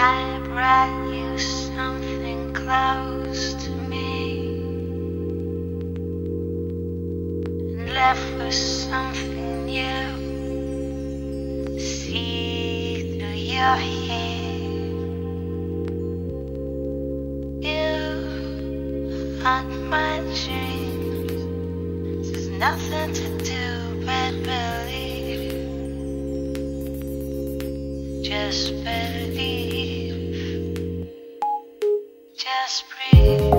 I brought you something close to me and left with something new. See through your hair, you haunt my dreams. There's nothing to do but believe. Just believe. Just breathe.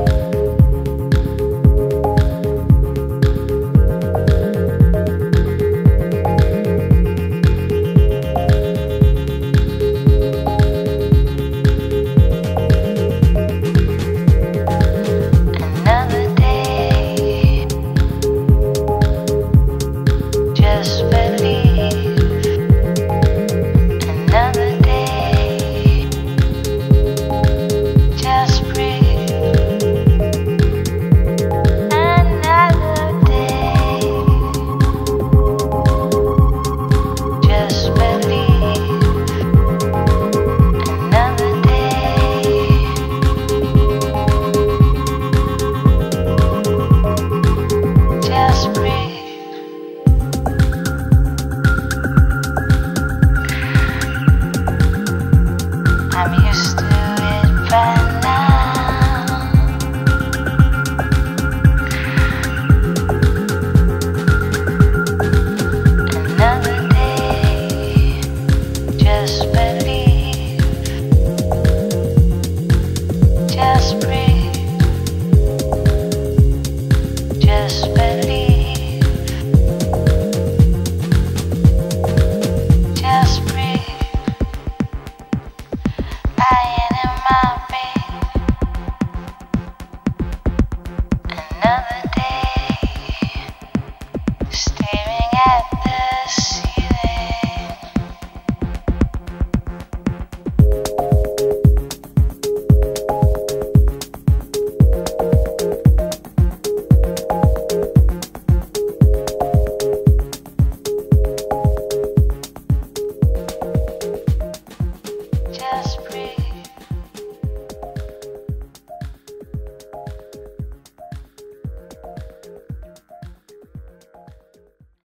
I'm used to it by now. Another day, just